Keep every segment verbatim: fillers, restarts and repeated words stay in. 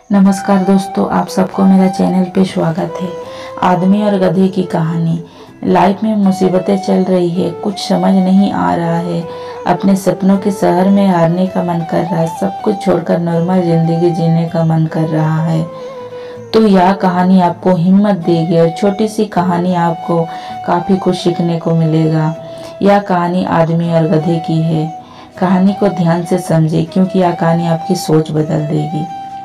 नमस्कार दोस्तों, आप सबको मेरा चैनल पे स्वागत है। आदमी और गधे की कहानी। लाइफ में मुसीबतें चल रही है, कुछ समझ नहीं आ रहा है। अपने सपनों के शहर में हारने का मन कर रहा है, सब कुछ छोड़कर नॉर्मल जिंदगी जीने का मन कर रहा है। तो यह कहानी आपको हिम्मत देगी और छोटी सी कहानी आपको काफ़ी कुछ सीखने को मिलेगा। यह कहानी आदमी और गधे की है। कहानी को ध्यान से समझे क्योंकि यह कहानी आपकी सोच बदल देगी।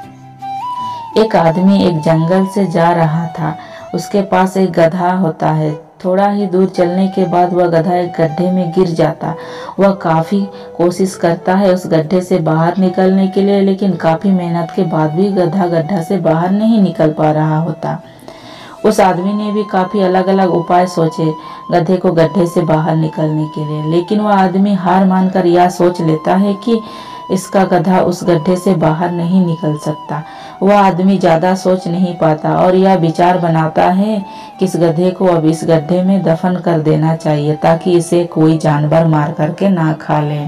एक आदमी एक जंगल से जा रहा था। उसके पास एक गधा होता है। थोड़ा ही दूर चलने के बाद वह गधा एक गड्ढे में गिर जाता। वह काफ़ी कोशिश करता है उस गड्ढे से बाहर निकलने के लिए, लेकिन काफ़ी मेहनत के बाद भी गधा गड्ढा से बाहर नहीं निकल पा रहा होता। उस आदमी ने भी काफ़ी अलग अलग उपाय सोचे गधे को गड्ढे से बाहर निकलने के लिए, लेकिन वह आदमी हार मानकर यह सोच लेता है कि इसका गधा उस गड्ढे से बाहर नहीं निकल सकता। वह आदमी ज़्यादा सोच नहीं पाता और यह विचार बनाता है कि इस गधे को अब इस गड्ढे में दफन कर देना चाहिए ताकि इसे कोई जानवर मार करके ना खा ले।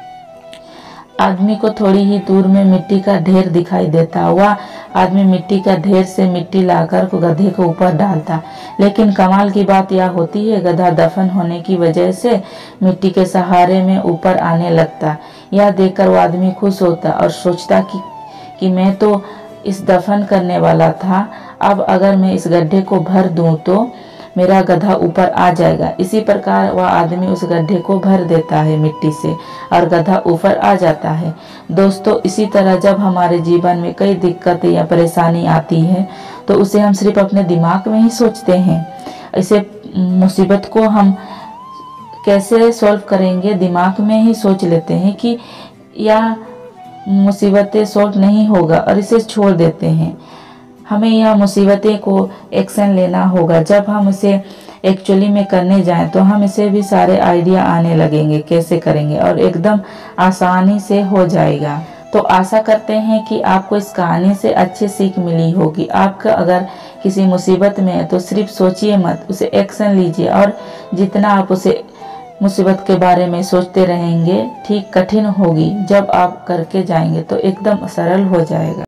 आदमी को थोड़ी ही दूर में मिट्टी का ढेर दिखाई देता। वह आदमी मिट्टी का ढेर से मिट्टी लाकर गधे को ऊपर डालता, लेकिन कमाल की बात यह होती है गधा दफन होने की वजह से मिट्टी के सहारे में ऊपर आने लगता। यह देखकर वह आदमी खुश होता और सोचता कि कि मैं तो इस दफन करने वाला था, अब अगर मैं इस गड्ढे को भर दूं तो मेरा गधा ऊपर आ जाएगा। इसी प्रकार वह आदमी उस गड्ढे को भर देता है मिट्टी से और गधा ऊपर आ जाता है। दोस्तों, इसी तरह जब हमारे जीवन में कई दिक्कतें या परेशानी आती है तो उसे हम सिर्फ अपने दिमाग में ही सोचते हैं। इसे मुसीबत को हम कैसे सॉल्व करेंगे, दिमाग में ही सोच लेते हैं कि यह मुसीबतें सॉल्व नहीं होगा और इसे छोड़ देते हैं। हमें यह मुसीबतें को एक्शन लेना होगा। जब हम इसे एक्चुअली में करने जाएं तो हम इसे भी सारे आइडिया आने लगेंगे कैसे करेंगे और एकदम आसानी से हो जाएगा। तो आशा करते हैं कि आपको इस कहानी से अच्छी सीख मिली होगी। आपका अगर किसी मुसीबत में है तो सिर्फ सोचिए मत, उसे एक्शन लीजिए और जितना आप उसे मुसीबत के बारे में सोचते रहेंगे ठीक कठिन होगी, जब आप करके जाएंगे तो एकदम सरल हो जाएगा।